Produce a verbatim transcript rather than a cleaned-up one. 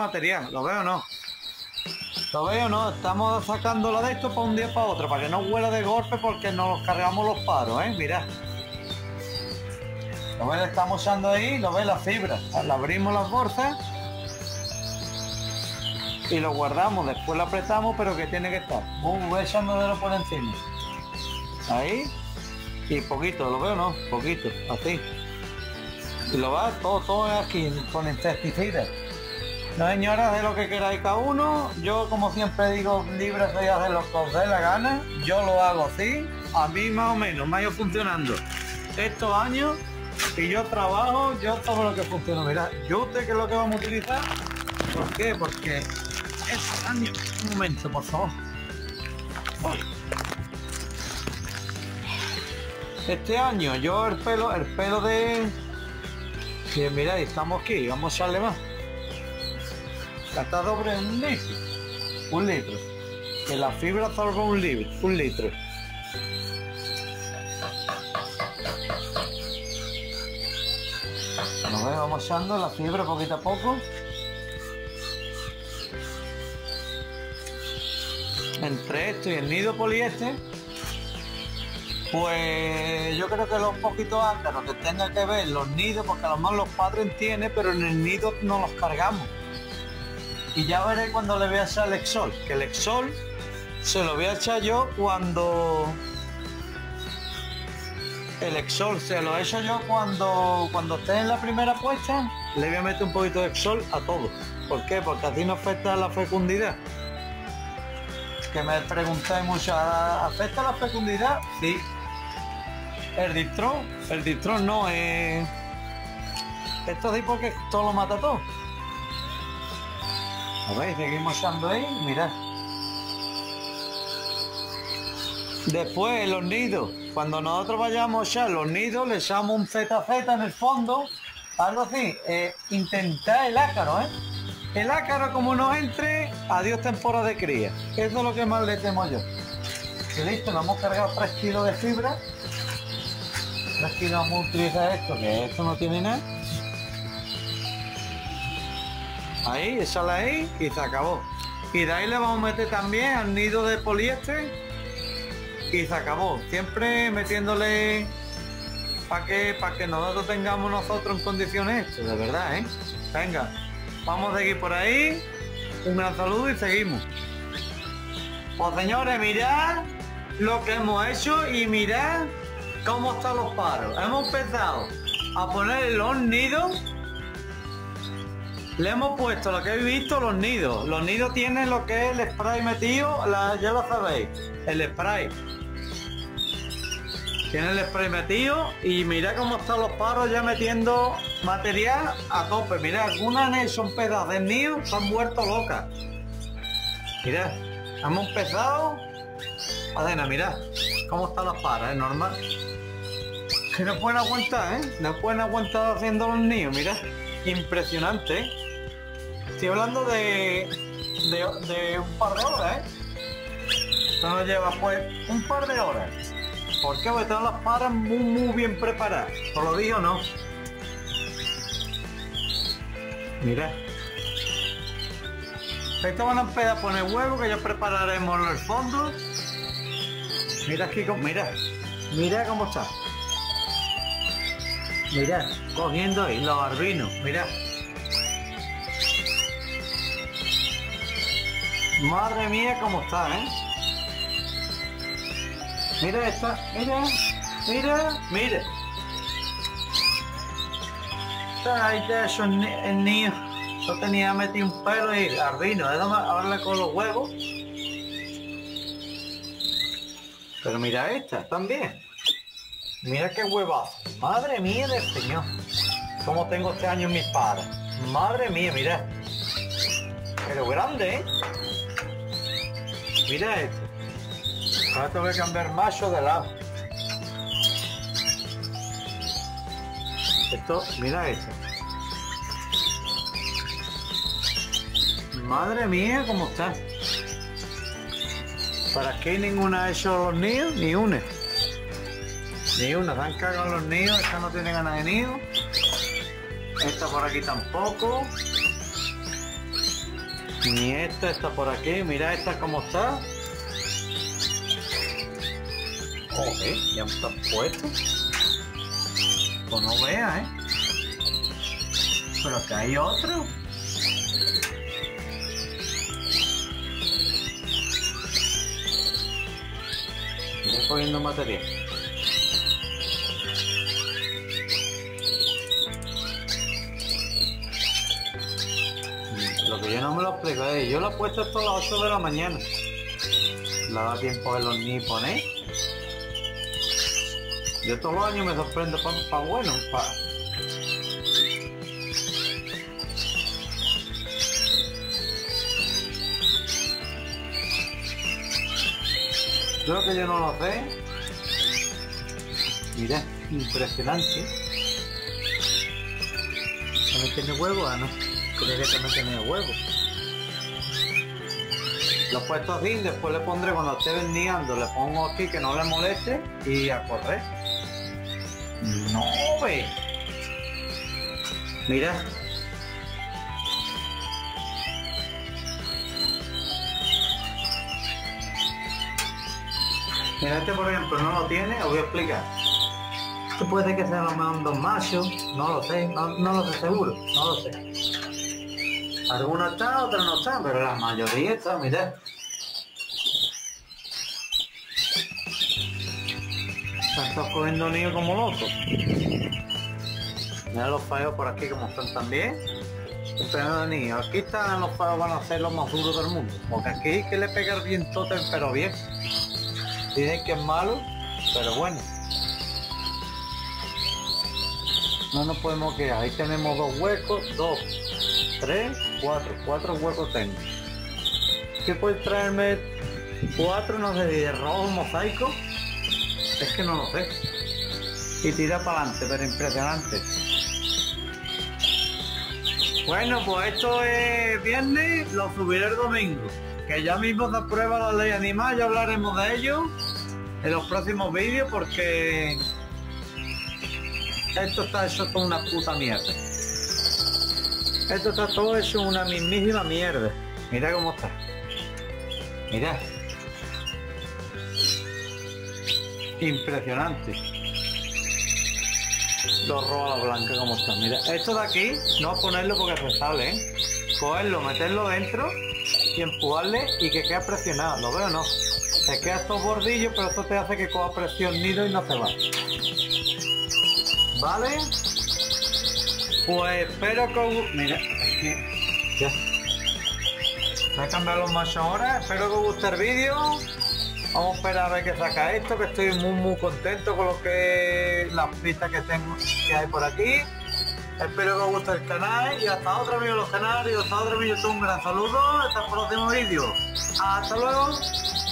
material, ¿lo veo o no? ¿Lo veo o no? Estamos sacándola de esto para un día para otro, para que no huela de golpe porque nos cargamos los paros, ¿eh? Mirad. ¿Lo ves? Estamos usando ahí, lo ves, la fibra. La abrimos las bolsas y lo guardamos, después lo apretamos, pero que tiene que estar. Uh, voy echándolo por encima. Ahí. Y poquito, ¿lo veo o no? Poquito, así. Y lo va todo, todo aquí con insecticidas. No, señoras, de lo que queráis cada uno. Yo, como siempre digo, libre soy de hacer lo que os dé la gana. Yo lo hago así. A mí más o menos me ha ido funcionando estos años. Y yo trabajo, yo todo lo que funciona. Mirad, yo usted, ¿qué es lo que vamos a utilizar? ¿Por qué? Porque este año... Un momento, por favor. Este año yo el pelo, el pelo de... Que mirad, estamos aquí, vamos a echarle más. Está sobre un litro. Un litro. Que la fibra absorbe un litro. Un litro. Nos vamos echando la fibra poquito a poco. Entre esto y el nido poliéster, pues yo creo que los poquitos áncaros que tengan que ver los nidos, porque a lo mejor los padres tienen, pero en el nido no los cargamos. Y ya veré cuando le voy a echar el Exol, que el Exol se lo voy a echar yo cuando... El Exol se lo he hecho yo cuando, cuando esté en la primera puesta, le voy a meter un poquito de Exol a todo. ¿Por qué? Porque así no afecta la fecundidad. Que me preguntáis mucho, ¿afecta la fecundidad? Sí. El distrón, el distrón no es... Esto sí porque todo lo mata todo. ¿Lo veis? Seguimos echando ahí, mirad. Después los nidos, cuando nosotros vayamos a echar los nidos, le echamos un Z Z en el fondo, algo así. Eh, intentar el ácaro, ¿eh? El ácaro como no entre, adiós temporada de cría. Eso es lo que más le temo yo. Y listo, nos hemos cargado tres kilos de fibra. tres kilos vamos a utilizar esto, que esto no tiene nada. Ahí, echala ahí y se acabó. Y de ahí le vamos a meter también al nido de poliéster y se acabó. Siempre metiéndole para que, para que nosotros tengamos nosotros en condiciones esto, de verdad, ¿eh? Venga, vamos a seguir por ahí. Un gran saludo y seguimos. Pues señores, mirad lo que hemos hecho y mirad cómo están los paros. Hemos empezado a poner los nidos. Le hemos puesto lo que habéis visto, los nidos. Los nidos tienen lo que es el spray metido, la, ya lo sabéis, el spray. Tiene el spray metido y mirad cómo están los paros ya metiendo material a tope. Mirad, algunas son pedazos de nido, se han vuelto locas. Mirad, hemos empezado a cena, mirad cómo están las paras, es normal. Que no pueden aguantar, ¿eh? No pueden aguantar haciendo los nidos, mirad. Impresionante, ¿eh? Estoy hablando de, de, de un par de horas, ¿eh? Esto nos lleva pues un par de horas. ¿Por qué? Porque están las paras muy muy bien preparadas. ¿Os lo digo o no? Mira. Esto van a empezar a poner huevos que ya prepararemos los fondos. Mira aquí, mira. Mira cómo está. Mira, cogiendo ahí los barbinos, mira. Madre mía cómo está, ¿eh? Mira esta, mira, mira, mira. Está ahí ya eso el niño. Yo tenía metido un pelo y garbino, déjame hablarle con los huevos. Pero mira esta también. Mira qué huevazo. Madre mía del señor. Cómo tengo este año en mis paras. Madre mía, mira. Pero grande, ¿eh? Mira esto. Ahora tengo que cambiar macho de lado. Esto, mira esto. Madre mía, cómo está. ¿Para qué ninguna ha hecho los nidos? Ni una. Ni una, se han cagado los nidos. Esta no tiene ganas de nido. Esta por aquí tampoco. Ni esta está por aquí. Mira esta cómo está. Joder, ya está puesto. Pues no veas, ¿eh? Pero que hay otro. Estoy cogiendo material. Lo que yo no me lo explico es, yo lo he puesto esto a las ocho de la mañana. Le da tiempo de los ni poner. Yo todos los años me sorprendo para pa bueno, para... Yo lo que yo no lo sé. Mira, impresionante. ¿No tiene huevo? Ah, no. Creía que no tenía huevo. Lo he puesto así, después le pondré cuando esté vendiendo, le pongo aquí que no le moleste y a correr. No, ve. Mira. Mira, este por ejemplo no lo tiene, os voy a explicar. Esto puede que sea lo mejor dos machos, no lo sé, no, no lo sé seguro, no lo sé. Algunos están, otros no están, pero la mayoría está, mirad. Están todos cogiendo niños como locos. Mirad los fallos por aquí como están también. Esperando niños. Aquí están los fallos, van a ser los más duros del mundo. Porque aquí hay que le pegar bien totem, pero bien. Dicen que es malo, pero bueno. No nos podemos quedar. Ahí tenemos dos huecos, dos, tres, cuatro. Cuatro huecos tengo. ¿Qué puede traerme? Cuatro, no sé si de rojo mosaico. Es que no lo sé. Y tira para adelante, pero impresionante. Bueno, pues esto es viernes, lo subiré el domingo. Que ya mismo se aprueba la ley animal, ya hablaremos de ello en los próximos vídeos porque esto está hecho toda una puta mierda. Esto está todo hecho una mismísima mierda. Mira cómo está. Mira. Impresionante. Los rojos a la blanca como están. Mira, esto de aquí no ponerlo porque se sale, ¿eh? Cogerlo, meterlo dentro y empujarle y que quede presionado. ¿Lo veo o no? Se queda estos bordillos, pero esto te hace que coja presión nido y no se va. ¿Vale? Pues espero que... Mira, es que... Ya. Voy a cambiar los machos ahora. Espero que os guste el vídeo. Vamos a esperar a ver qué saca esto, que estoy muy muy contento con lo que las pistas que tengo que hay por aquí. Espero que os guste el canal y hasta otro vídeo en los canales y hasta otro vídeo. Un gran saludo, hasta el próximo vídeo. Hasta luego.